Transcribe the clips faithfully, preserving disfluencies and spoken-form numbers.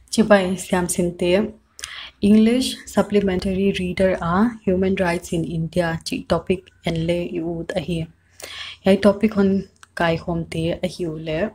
Chibai Siam Sinte, English Supplementary Reader A Human Rights in India chi topic and le iud ahi. Yai topic on kai hom te ahi ule.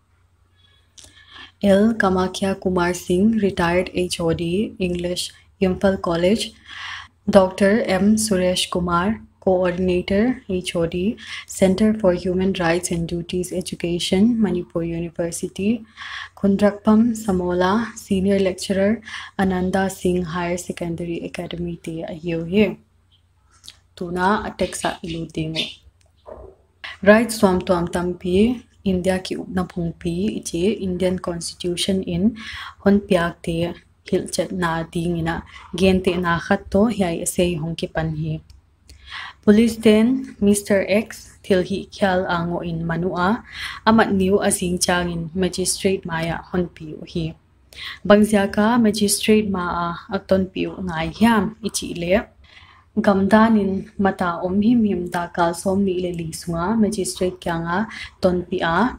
L. Kamakhya Kumar Singh, retired H O D, English, Imphal College. Doctor M. Suresh Kumar, Coordinator, H O D, Center for Human Rights and Duties Education, Manipur University. Kundrakpam Samola, Senior Lecturer, Ananda Singh Higher Secondary Academy te ahiyo he. Tuna ateksa ilutingo. Rights swam tuam tampi, India ki upna phungpi ichi Indian Constitution in hon piak te hilchat na dingina gente na khatto hiai ase hongki panhi. Police ten Mister X til hi khyal ango in manua amat new asing changin magistrate maya hon piu hi. Bangzia ka magistrate maa aton piu ngai hiam ichi le. Gamdanin mata om him him da kal som ni le li sunga magistrate kyanga ton pia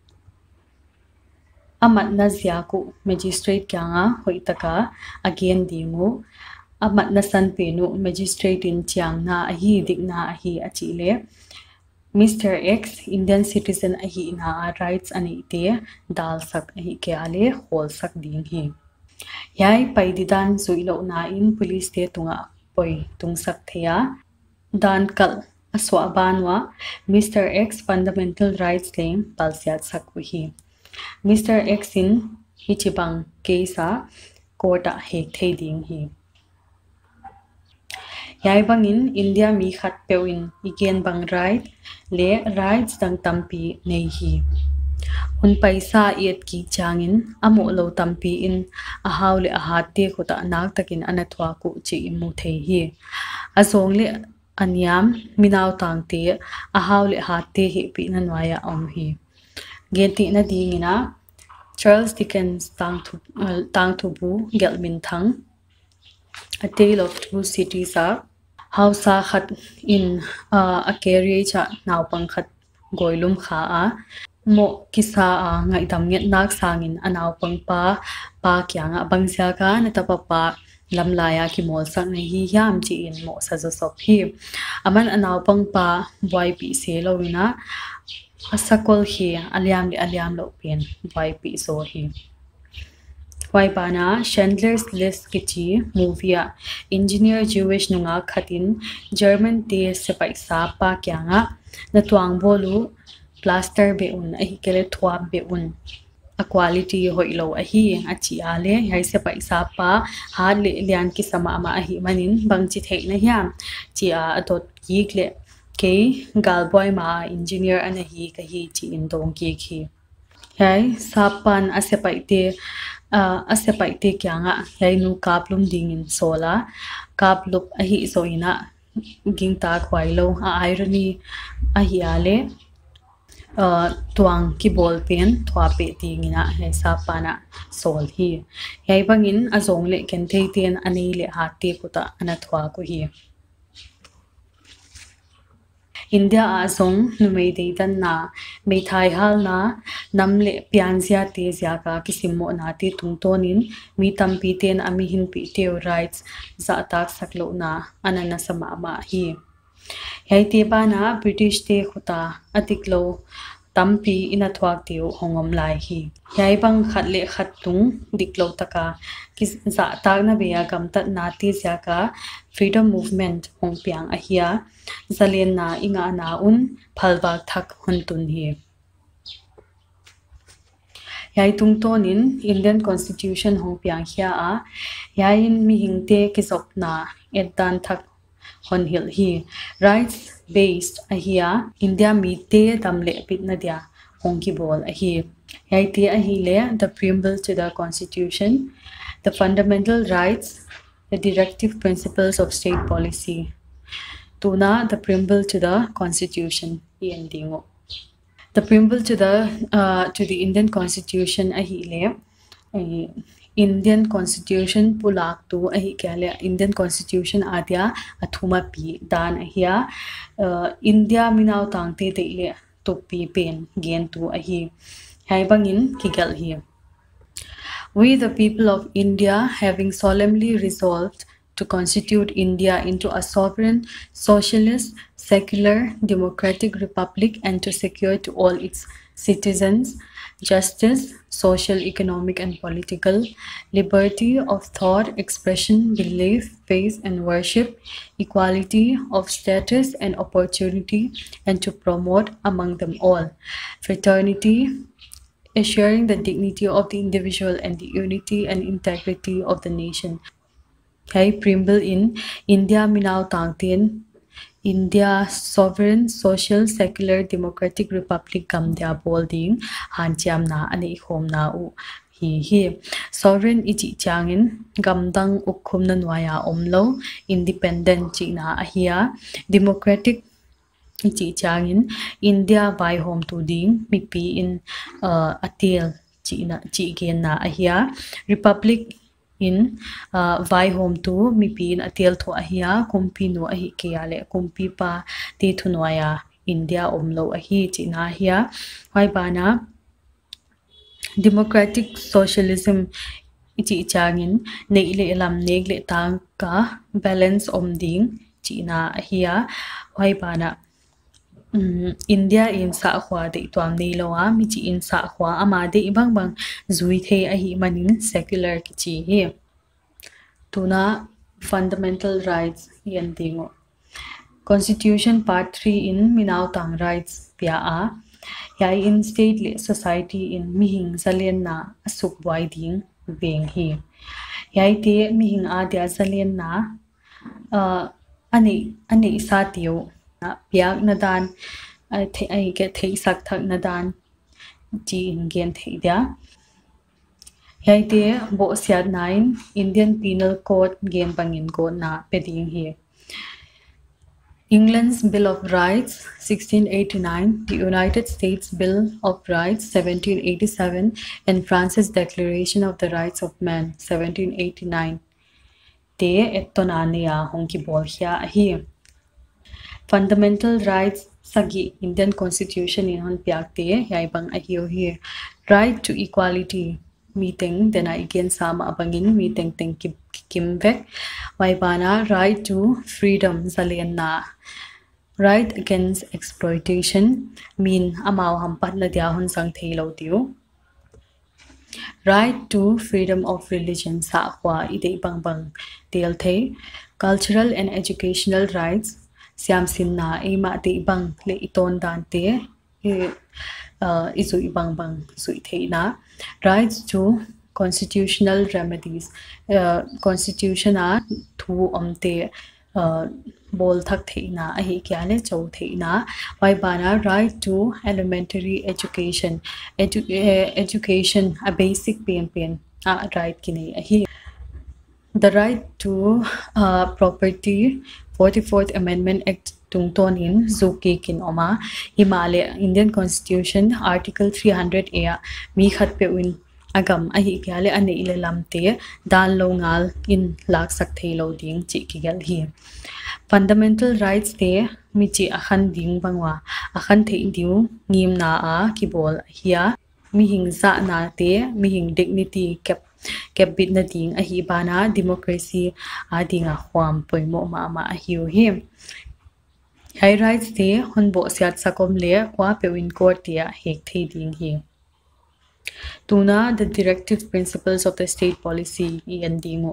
amat na ziaku magistrate kyanga hoitaka again dingu amat na san penu magistrate in chiang na ahi dik na ahi achile Mister X Indian citizen ahi na rights ani te dal sak ahi ke ale hol sak ding hi yai paididan suilo na in police te tunga poi tungsak thea dan kal aswa banwa Mister X fundamental rights claim palsiat sakwi Mister X in hichibang kesa kota he thei ding hi yai bangin India mi khat pewin igen bang right le rights dang tampi nei hi hun paisa iet ki changin amo lo tampi in a haule a hatte khota nak takin anathwa ku chi mu thei hi azong le anyam minaw tangte a haule hatte hi pi nanwaya om hi genti na dingina Charles Dickens tang thu uh, tang thu bu gelmin thang A Tale of Two Cities a hausa khat in uh, a carrier cha naw pang khat goilum kha a mo kisa a ngai dam nget nak sangin anaw pang pa pa kyanga bangsia ka na tapapa lamlaya ki mol sak nei hi yam chi in mo sa zo sop hi aman anaw pang pa boy pi se lowina asakol hi aliam li aliam lo pen boy pi so hi Waibana Chandler's List kichi movie engineer Jewish nunga khatin German te sepai sa pa kyanga na tuang bolu plaster beun ahi kele thwa beun a quality hoilo ahi achi ale hai sepai sa pa ha le lian ki sama ma ahi manin bangchi thei na hiam chi a adot ki kle ke galboy ma engineer anahi ka hi chi indong ki khi hai sapan asepai te Uh, asepai te kyanga yainu kaplum dingin sola kaplup ahi soina gingta khwailo a irony ahi ale uh, tuang ki ball pen thwa pe tingina he sapana sol hi yai bangin azong le ken thei ten ani le ha te kuta ana thwa ko hi India azong numei deidan na mei thai hal na namle pianzia te zia ka kisimo na ti tungtonin mi tampi ten ami hin pi teo rights za tak saklo na anana sama ma hi yai te ba na British te khuta atiklo tampi ina thwak teo hongom lai hi yai bang khatle khatung diklo taka kis za tak na beya gamtat na ti zia ka freedom movement hong piang ahia zalen na inga na un phalwak thak hontun hi yai tungtonin Indian Constitution hong piang hia a yain mi hingte ki sopna edan thak hon hil hi rights based ahia India mi te damle pitna dia hongki bol ahi yai te ahi le the preamble to the Constitution the fundamental rights the directive principles of state policy tuna the preamble to the Constitution endingo the preamble to the uh, to the Indian Constitution ahi le uh, Indian Constitution pulak tu ahi kale Indian Constitution adia athuma pi dan ahia uh, India minaw tangte te le to pi pen gen tu ahi hai bangin kigal hi We, the people of India, having solemnly resolved to constitute India into a sovereign, socialist, secular, democratic republic and to secure to all its citizens justice, social, economic, and political, liberty of thought, expression, belief, faith, and worship, equality of status and opportunity, and to promote among them all fraternity, assuring the dignity of the individual and the unity and integrity of the nation. Hey, Primble in India Minau Tangtien, India Sovereign Social Secular Democratic Republic Gamdia Bolding, Hanchiam na ani hom na u hi hi. Sovereign ichi changin, Gamdang ukum na nwaya omlo, independent chi na ahia, democratic ichi changin, India by home to ding, mipi in uh, atil chi na chi gen na ahia, Republic in uh, vai home to mi pin atel tho ahia kumpi no ahi kiale kumpi pa ti thunoya India omlo ahi china hia vai bana democratic socialism ichi changin neile lam negle tang ka balance om ding china hia vai bana Um, India in sa khwa de tuam nei lowa mi chi in sa khwa ama de ibang bang zui the ahi manin secular ki chi hi tuna fundamental rights yan dingo Constitution part three in Minau Tang rights pia a ya in state society in mihing zalian na asuk wai ding beng hi ya te mihing a dia zalian na uh, ani ani sa tiu piak na dan the ai ke thei sak thak na dan chi in gen thei dia hai te bo siat nine Indian Penal Code gen bangin ko na peding hi England's Bill of Rights sixteen eighty-nine, the United States Bill of Rights seventeen eighty-seven, and France's Declaration of the Rights of Man seventeen eighty-nine. Te ettonania honki bolhia hi Fundamental rights sagi Indian Constitution in hon piakte yai bang ahio here right to equality meeting then again sama abangin meeting teng kim vek wai bana right to freedom zalian na right against exploitation mean amao hampat na dia hon sang theilo tiu right to freedom of religion sa hwa ide bang bang tel the cultural and educational rights siam sin na ema te bang le iton dan te uh, isu ibang bang sui theina rights to constitutional remedies uh, constitution a thu omte uh, bol thak theina a hi kyale chau theina wai bana right to elementary education Edu uh, education a basic pen pen a right kini a hi the right to uh, property forty-fourth Amendment Act tungton in zuki kin oma Himalaya Indian Constitution Article three hundred A mi khat pe win agam ahi kyale ane ilelamte dan lo ngal in lak sak thelo ding chi kigal hi fundamental rights te mi chi akhan ding bangwa akhan the diu ngim na a kibol hia mi hingza na te mi hing dignity kep kebit na ding ahi bana democracy adinga khwam poimo ma ma ahiu hi high rights te honbo siat sakom le kwa pewin court tia hek thei ding hi tuna the directive principles of the state policy yan dingo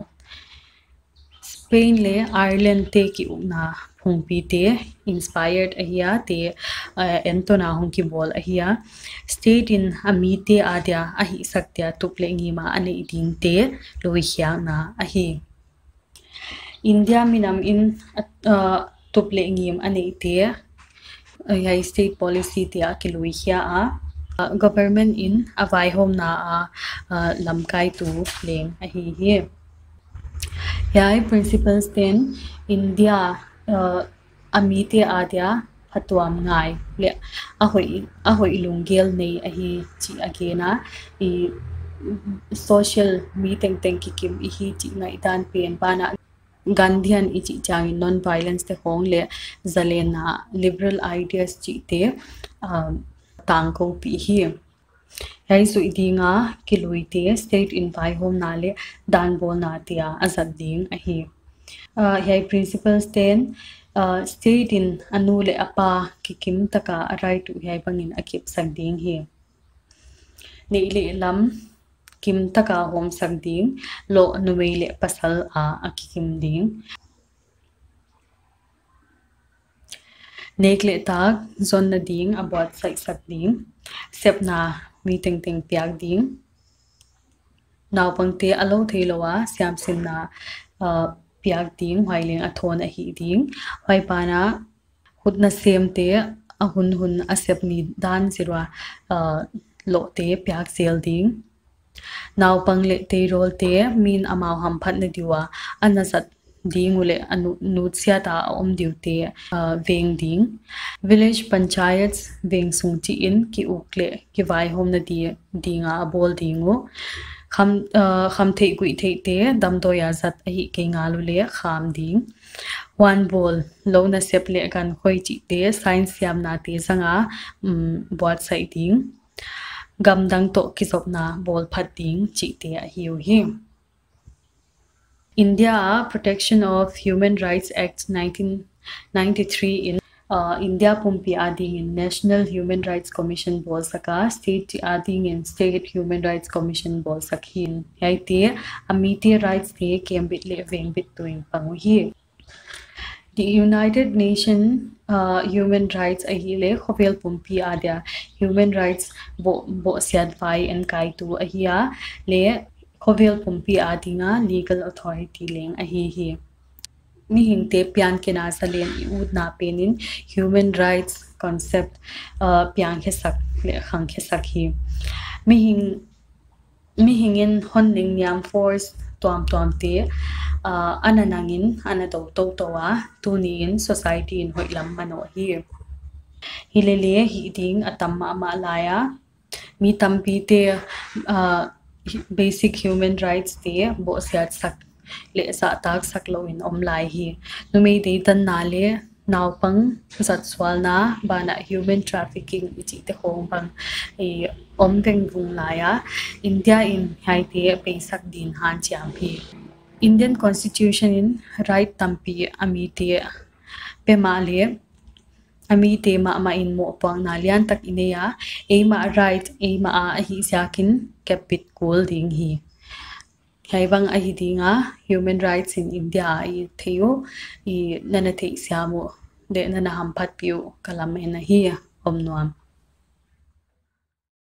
Spain le Ireland te ki una phungpi te inspired ahia te entona hongki bol ahia state in amite adia ahi saktia tuple ngima ane iding te loi hyang na ahi India minam in uh, tuple ngim ane te uh, state policy te ki loi hya a uh, government in avai hom na a uh, lamkai tu leng ahi hi Yai principles then India uh, amite adia hatuam ngai le ahoi ahoi ilungel nei ahi chi agena I social meeting teng ki kim I hi chi ngai dan pen bana Gandhian I chi chang non violence te hong le zalena liberal ideas chi te um, tang ko pi hi Hai su idinga kilui te state invite home na le dan bol na tia azat ding a hi. Uh, hai principles ten uh, state in anu le apa kikim taka arai tu hai bangin akip sak ding hi. Ni le lam kim taka home sak ding lo nuwei le pasal a akikim ding. Nek le tak zon na ding about sai sak ding sep na mi ting ting piak ding naw pangte alo theilowa siam sin na uh, piak ding hwailing a thon a hi ding hwai pana hutna sem te a hun hun a sep ni dan zirwa uh, lo te piak sel ding naw pang le te rol te min amao ham phat na diwa anasat ding ule anu nutsia ta om diute uh, veng ding village panchayats veng sung chi in ki ukle ki vai hom na di dinga bol dingo kham uh, kham thei gui thei te dam do ya zat hi ke nga lu le kham ding one ball lo na sep le kan khoi chi te science yam na te sanga um bot sai ding gam dang to ki sop na bol phat ding chi te a hiu hi India Protection of Human Rights Act nineteen ninety-three in uh, India Pumpi ading in National Human Rights Commission bol saka state ading in State Human Rights Commission bol sakhin yaite amite rights te kembit le veng bit tuing pangu hi The United Nations uh, Human Rights ahile khovel pumpi adia human rights bo bo siat vai and kai tu ahia le khovel pumpi adinga legal authority leng ahi hi mi hingte pian kena salen i ud na penin human rights concept uh, pian he sak le khang he sak hi mi hing mi hingin honning nyam force tuam tuam te uh, ananangin anato to towa tunin society in hoilam mano hi hilele hi ding atamma ma laya mi tampi te uh, basic human rights te bo siat sak le sa tak sak lo in om lai hi numei de tan na le naw pang zat swal na bana human trafficking ichi te khong bang e om teng vung laya India in haite pe sak din han chiam hi Indian Constitution in right tampi amite pe ma le ami te ma ma in mo pang na lian tak ineya e ma right e ma a hi sakin capit cool ding hi haibang a hi dinga human rights in India i theo i nana the siamo de nana ham phat piu kalam ena hi om nuam